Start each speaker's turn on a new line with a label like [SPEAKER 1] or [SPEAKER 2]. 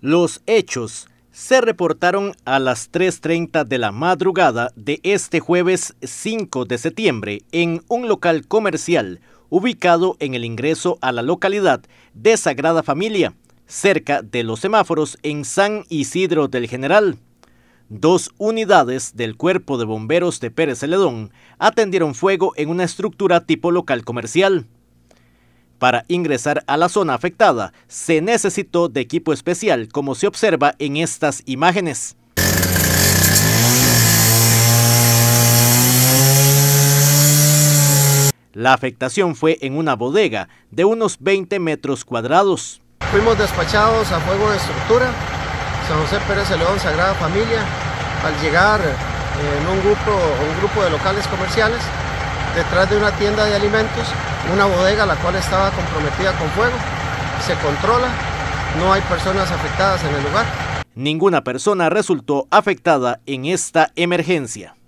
[SPEAKER 1] Los hechos se reportaron a las 3:30 de la madrugada de este jueves 5 de septiembre en un local comercial ubicado en el ingreso a la localidad de Sagrada Familia, cerca de los semáforos en San Isidro del General. 2 unidades del Cuerpo de Bomberos de Pérez Celedón atendieron fuego en una estructura tipo local comercial. Para ingresar a la zona afectada, se necesitó de equipo especial, como se observa en estas imágenes. La afectación fue en una bodega de unos 20 metros cuadrados.
[SPEAKER 2] Fuimos despachados a fuego de estructura, San José Pérez Celedón, Sagrada Familia. Al llegar en un grupo de locales comerciales, detrás de una tienda de alimentos, una bodega la cual estaba comprometida con fuego, se controla, no hay personas afectadas en el lugar.
[SPEAKER 1] Ninguna persona resultó afectada en esta emergencia.